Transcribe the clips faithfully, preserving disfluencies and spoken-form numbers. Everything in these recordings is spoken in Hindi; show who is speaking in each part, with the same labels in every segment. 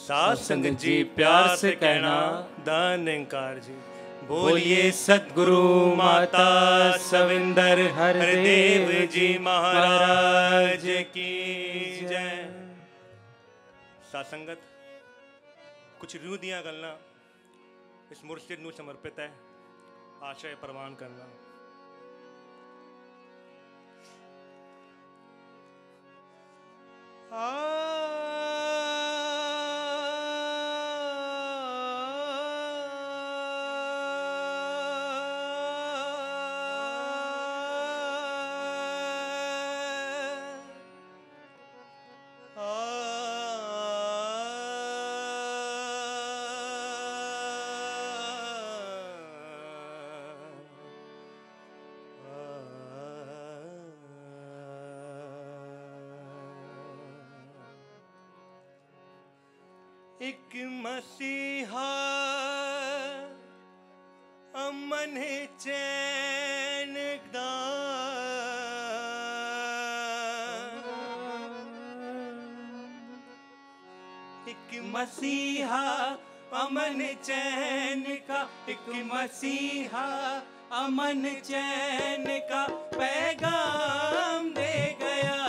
Speaker 1: साथ संगत जी प्यार से कहना दान निरंकार जी। बोलिए सतगुरु माता सविंदर हरदेव जी महाराज की जय। साथ संगत कुछ रू दिया गलना इस मुर्शिद नू समर्पित है, आश्रय प्रवान करना। एक मसीहा अमन चैन दा, एक मसीहा अमन चैन का, एक मसीहा अमन चैन का पैगाम दे गया।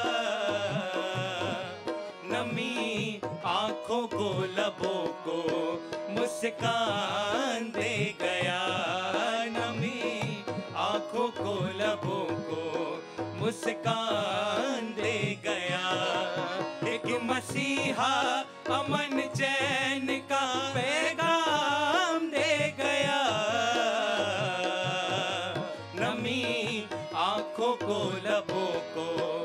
Speaker 1: नमी आँखों को लबों को मुस्कान दे गया। नमी आँखों को लबों को मुस्कान दे गया। एक मसीहा अमन चैन का पैगाम दे गया। नमी आँखों को लबों को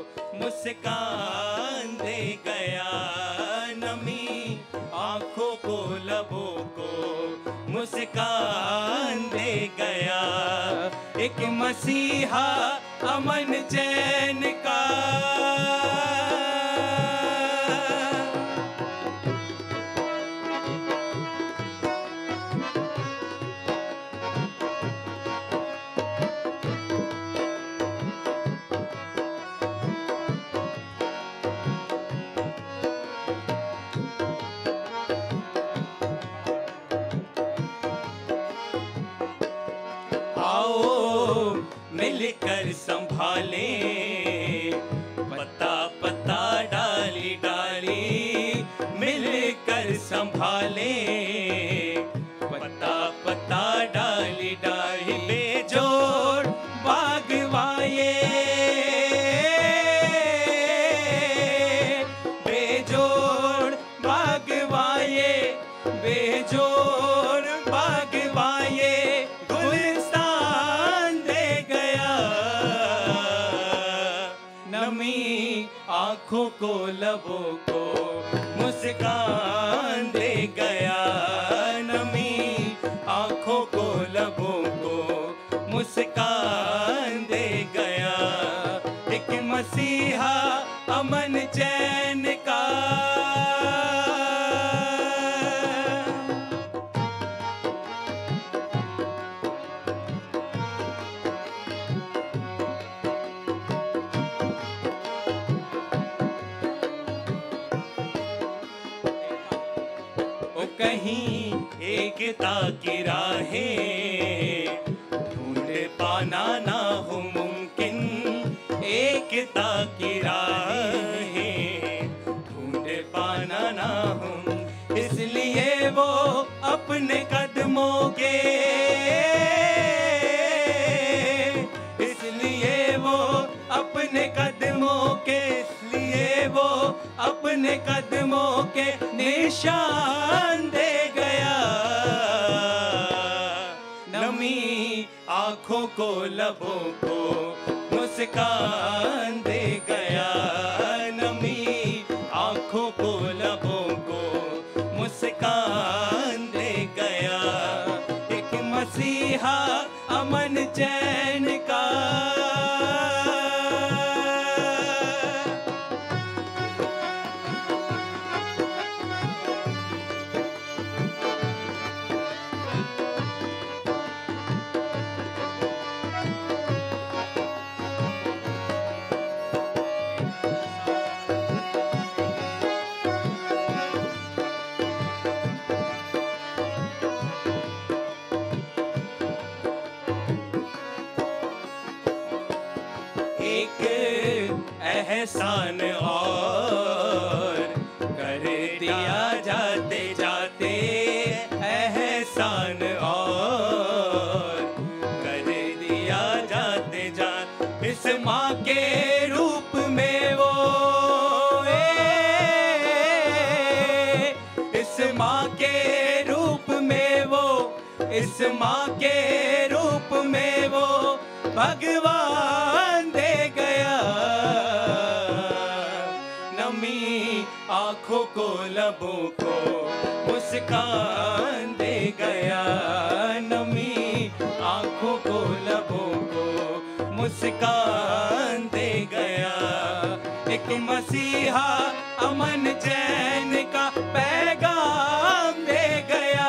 Speaker 1: मुस्कान दे गया। नमी आँखों को लबों को मुस्कान दे गया। एक मसीहा अमन चैन का। मिलकर संभाले पत्ता पत्ता डाली डाली, मिलकर संभाले पत्ता पत्ता डाली डाली। बेजोड़ बागवाए बेजोड़ बागवाए बेजोड़ बागवाए आँखों को लबों को मुस्कान दे गया। नमी आँखों को लबों को मुस्कान दे गया। एक मसीहा अमन चैन का। कहीं एकता की राहें ढूंढ पाना ना हो मुमकिन। एकता की राहें ढूंढ पाना ना हो, इसलिए वो अपने कदमों के इसलिए वो अपने कदमों के इसलिए वो अपने कदमों के निशान दे गया। नमी आँखों को लबों को मुस्कान दे गया। नमी आँखों को लबों को मुस्कान दे गया। एक मसीहा अमन चैन का। एहसान और कर दिया जाते जाते एहसान और कर दिया जाते जाते इस माँ के रूप में वो इस माँ के रूप में वो इस माँ के रूप में वो भगवान दे गया नमी आँखों को लबों को मुस्कान दे गया नमी आँखों को लबों को मुस्कान दे गया एक मसीहा अमन चैन का पैगाम दे गया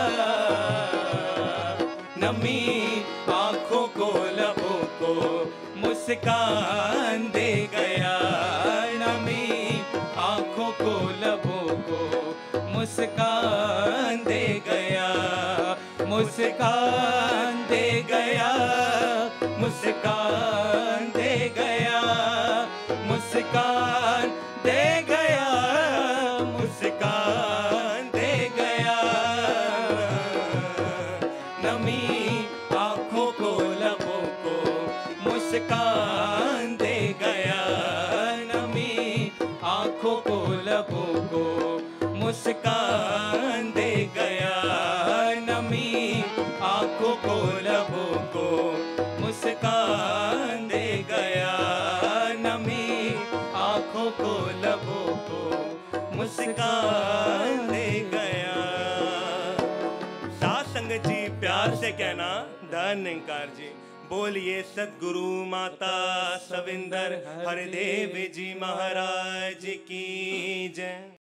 Speaker 1: नमी आँखों को लबों को मुस्कान दे गया नमी आँखों को लबों को मुस्कान दे गया मुस्कान दे गया मुस्कान दे गया मुस्कान दे गया मुस्कान दे गया नमी आँखों को लबों को मुस्कान दे गया नमी आँखों को लबों को मुस्कान दे गया नमी आँखों को लबों को मुस्कान दे गया नमी आँखों को लबों को मुस्कान दे गया। साथ संगत जी प्यार से कहना धन निरंकार जी। बोलिए सद्गुरु माता सविंदर हरदेव जी महाराज की जय।